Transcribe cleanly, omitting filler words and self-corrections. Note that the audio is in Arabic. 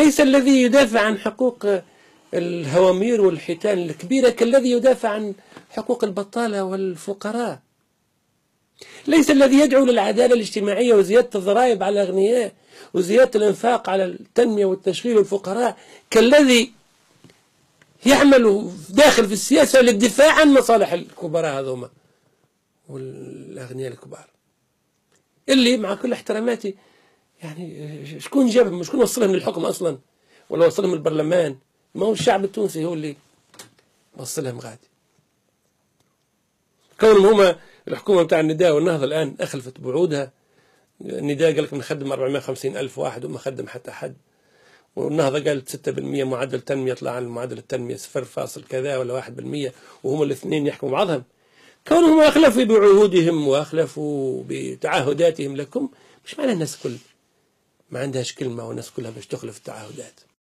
ليس الذي يدافع عن حقوق الهوامير والحيتان الكبيرة كالذي يدافع عن حقوق البطالة والفقراء. ليس الذي يدعو للعدالة الاجتماعية وزيادة الضرائب على الأغنياء وزيادة الإنفاق على التنمية والتشغيل والفقراء كالذي يعمل داخل في السياسة للدفاع عن مصالح الكبراء هذوما والأغنياء الكبار، اللي مع كل احتراماتي يعني شكون جابهم، شكون وصلهم للحكم أصلا، ولا وصلهم البرلمان؟ ما هو الشعب التونسي هو اللي وصلهم غادي. كونهم هما الحكومة بتاع النداء والنهضة الآن أخلفت بوعودها. النداء قال لك بنخدم 450,000 واحد وما خدم حتى حد، والنهضة قالت 6% معدل تنمية، يطلع عن معدل التنمية 0 كذا ولا 1%، وهم الاثنين يحكموا بعضهم. كونهم أخلفوا بعهودهم وأخلفوا بتعهداتهم لكم مش معنى الناس كل ما عندهاش كلمة والناس كلها باش تخلف التعهدات.